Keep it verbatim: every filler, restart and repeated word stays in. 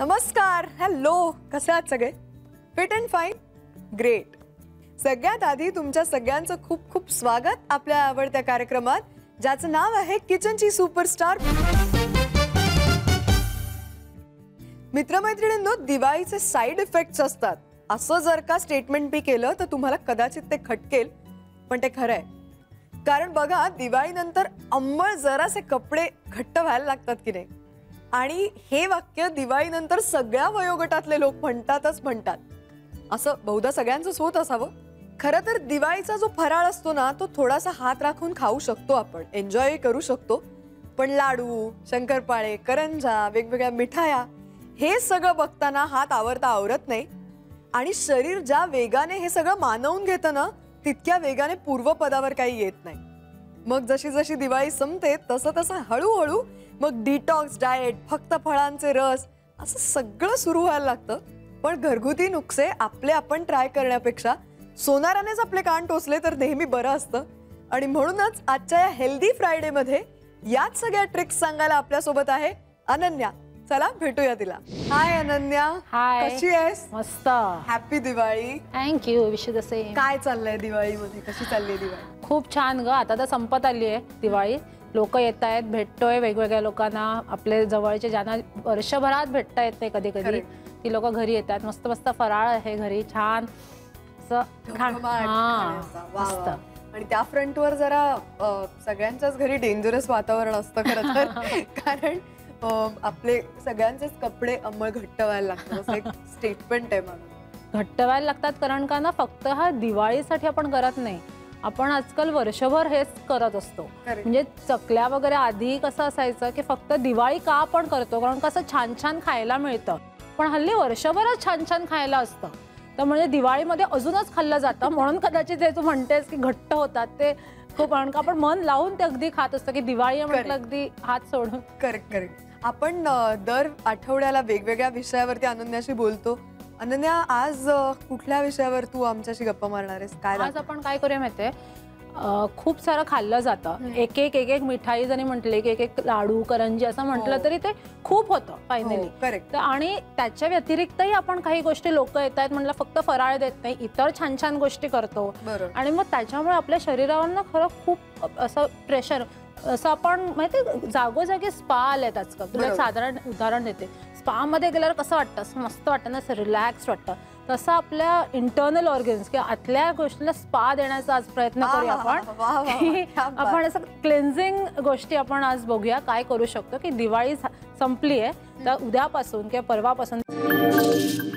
नमस्कार, हॅलो, कसे आहात सगळे? Fit and fine? ग्रेट. सगळ्यात आधी तुमच्या सगळ्यांचं खूप खूप स्वागत आपल्या आवडत्या कार्यक्रमात, ज्याचं नाव आहे किचनची सुपरस्टार. मित्रमैत्रिणींनो, दिवाळीचे साइड इफेक्ट्स असतात असं जर का स्टेटमेंट बी केलं तर तुम्हाला कदाचित ते खटकेल, पण ते खरं आहे. कारण बघा, दिवाळीनंतर अंमळ जरासे कपडे घट्ट व्हायला लागतात की नाही, आणि हे वाक्य दिवाळीनंतर सगळ्या वयोगटातले लोक म्हणतातच म्हणतात. असं बहुधा सगळ्यांचंच होत असावं. खरं तर दिवाळीचा जो फराळ असतो ना, तो थोडासा हात राखून खाऊ शकतो, आपण एन्जॉय करू शकतो. पण लाडू, शंकरपाळे, करंजा, वेगवेगळ्या मिठाया, हे सगळं बघताना हात आवरता आवरत नाही. आणि शरीर ज्या वेगाने हे सगळं मानवून घेतं ना, तितक्या वेगाने पूर्वपदावर काही येत नाही. मग जशी जशी दिवाळी संपते तसं तसं हळूहळू मग डिटॉक्स डाएट, फक्त फळांचे रस, असं सगळं सुरू व्हायला लागतं. पण घरगुती नुकसे आपले आपण ट्राय करण्यापेक्षा सोनारानेच आपले कान टोचले तर नेहमी बरं असतं. आणि म्हणूनच आजच्या या हेल्दी फ्रायडे मध्ये याच सगळ्या ट्रिक्स सांगायला आपल्यासोबत आहे अनन्या. चला भेटूया तिला. हाय अनन्या. हाय, कशी आहेस? मस्त. Happy Diwali. Thank you. Wish you the same. काय चाललंय दिवाळीमध्ये? कशी चालली दिवाळी? खूप छान ग. आता तर संपत आली आहे दिवाळी. लोक येत आहेत, भेटतोय वेगवेगळ्या लोकांना, आपले जवळचे ज्यांना वर्षभरात भेटता येत नाही कधी कधी, ती लोक घरी येतात. मस्त मस्त फराळ आहे घरी, छान मस्त. आणि त्या फ्रंटवर जरा सगळ्यांच्याच घरी डेंजरस वातावरण असतं खरं तर. कारण आपले सगळ्यांचेच कपडे अंमळ घट्ट व्हायला लागतात, असं एक स्टेटमेंट आहे मला. घट्ट व्हायला लागतात कारण का ना, फक्त हा दिवाळीसाठी आपण करत नाही, आपण आजकाल वर्षभर हेच करत असतो. म्हणजे चकल्या वगैरे आधी कसं असायचं की फक्त दिवाळी का आपण करतो, कारण कसं छान छान खायला मिळतं. पण हल्ली वर्षभरच छान छान खायला असतं, तर म्हणजे दिवाळीमध्ये अजूनच खाल्लं जातं. म्हणून कदाचित जे तू म्हणतेस की घट्ट होतात ते खूप, कारण का आपण मन लावून ते अगदी खात असतो की दिवाळी म्हटलं अगदी हात सोडून. Correct correct. आपण दर आठवड्याला वेगवेगळ्या विषयावरती अनन्याशी बोलतो. अनन्या, आज कुठल्या विषयावर तू आमच्याशी गप्पा मारणार आहेस? काय आज आपण काय करूया माहितीये, खूप सारं खाल्लं जातं, एक एक एक एक मिठाई जरी म्हटले की एक एक लाडू, करंजी असं म्हटलं तरी ते खूप होतं फायनली. करेक्ट. आणि त्याच्या व्यतिरिक्तही आपण काही गोष्टी, लोक येत आहेत म्हणलं फक्त फराळ देत नाही, इतर छान छान गोष्टी करतो. आणि मग त्याच्यामुळे आपल्या शरीरावर ना खरं खूप असं प्रेशर, असं आपण माहिती जागोजागी स्पा आलेत आजकाल. तुला एक साधारण उदाहरण देते. स्पा मध्ये गेल्यावर कसं वाटतं, मस्त वाटतं ना, रिलॅक्स वाटतं. तसं आपल्या इंटरनल ऑर्गन्स किंवा आतल्या गोष्टीला स्पा देण्याचा आज प्रयत्न करूया आपण. आपण असं क्लेन्झिंग गोष्टी आपण आज बघूया काय करू शकतो. की दिवाळी संपली आहे तर उद्यापासून किंवा परवापासून